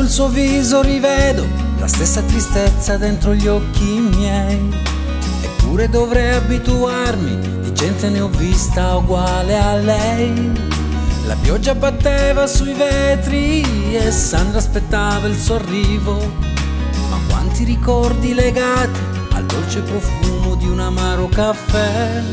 il suo viso rivedo la stessa tristezza dentro gli occhi miei. Eppure dovrei abituarmi, di gente ne ho vista uguale a lei. La pioggia batteva sui vetri e Sandra aspettava il suo arrivo. Ma quanti ricordi legati al dolce profumo di un amaro caffè.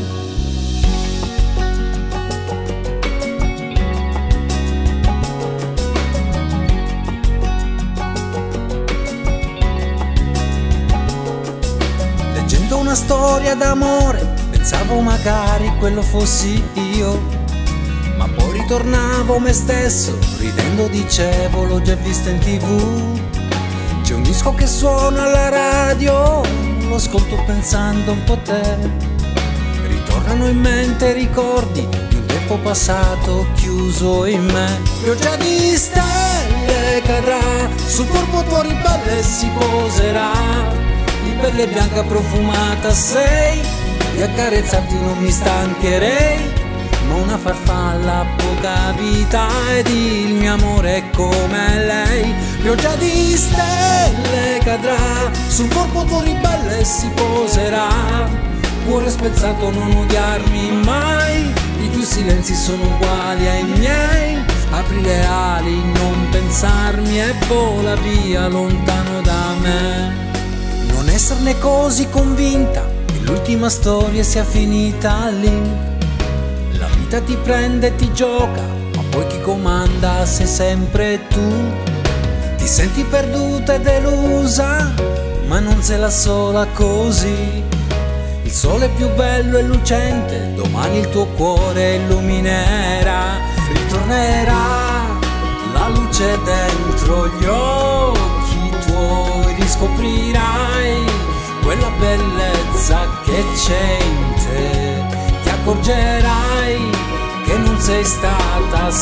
Leggendo una storia d'amore pensavo magari quello fossi io, ma poi ritornavo me stesso, ridendo dicevo l'ho già vista in TV. C'è un disco che suona alla radio, lo ascolto pensando un po' te. Ritornano in mente ricordi di un tempo passato chiuso in me. Pioggia di stelle cadrà sul corpo tuo ribelle si poserà. Di pelle bianca profumata sei, di accarezzarti non mi stancherei. Ma una farfalla ha poca vita ed il mio amore è come lei. Pioggia di stelle cadrà sul corpo tuo ribelle si poserà. Cuore spezzato non odiarmi mai, i tuoi silenzi sono uguali ai miei. Apri le ali, non pensarmi e vola via lontano da me. Non esserne così convinta che l'ultima storia sia finita lì. La vita ti prende e ti gioca, ma poi chi comanda sei sempre tu. Ti senti perduta e delusa, ma non sei la sola così. Il sole è più bello e lucente, domani il tuo cuore illuminerà. Ritornerà la luce dentro gli occhi tuoi, riscoprirai quella bellezza che c'è in te. Ti accorgerai che non sei stata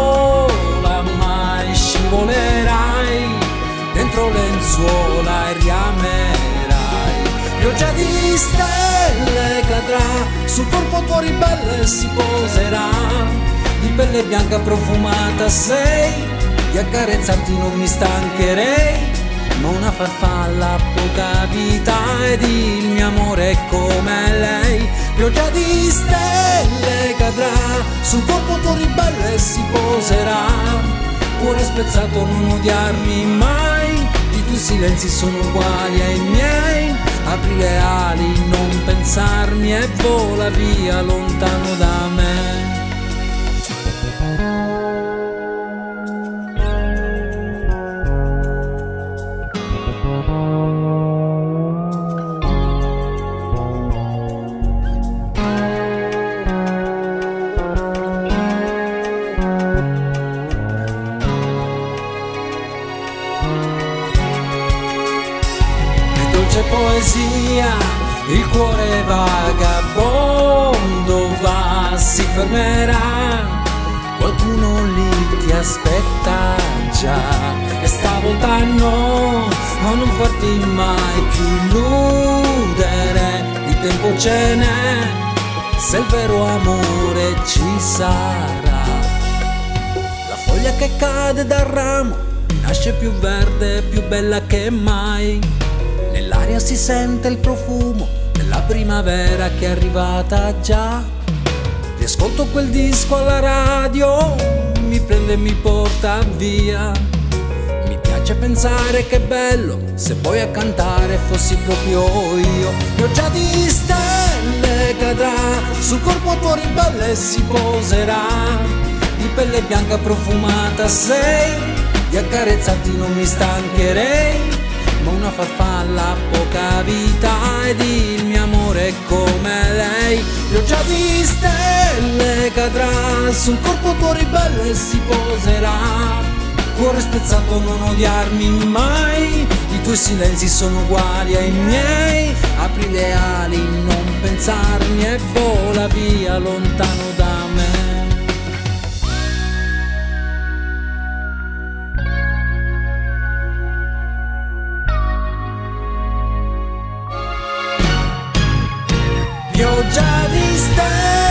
sola mai, scivolerai dentro lenzuola e riamerai. Pioggia di stelle cadrà sul corpo tuo ribelle si poserà. Di pelle bianca profumata sei, di accarezzarti non mi stancherei. Ma una farfalla ha poca vita ed il mio amore è come lei. Pioggia di stelle cadrà sul corpo tuo ribelle si poserà. Cuore spezzato non odiarmi mai, i tuoi silenzi sono uguali ai miei. Apri le ali, non pensarmi e vola via lontano da me. Dolce poesia, il cuore vagabondo va, si fermerà, qualcuno lì ti aspetta già. E stavolta no, non farti mai più illudere, il tempo ce n'è, se il vero amore ci sarà. La foglia che cade dal ramo nasce più verde, più bella che mai. Nell'aria si sente il profumo della primavera che è arrivata già. Riascolto quel disco alla radio, mi prende e mi porta via. Mi piace pensare che bello se poi a cantare fossi proprio io. Pioggia di stelle cadrà sul corpo tuo ribelle si poserà. Di pelle bianca profumata sei, di accarezzarti non mi stancherei. Ma una farfalla ha poca vita ed il mio amore è come lei. Pioggia di stelle cadrà sul corpo tuo ribelle si poserà. Cuore spezzato non odiarmi mai, i tuoi silenzi sono uguali ai miei. Apri le ali, non pensarmi e vola via lontano da me. Pioggia di stelle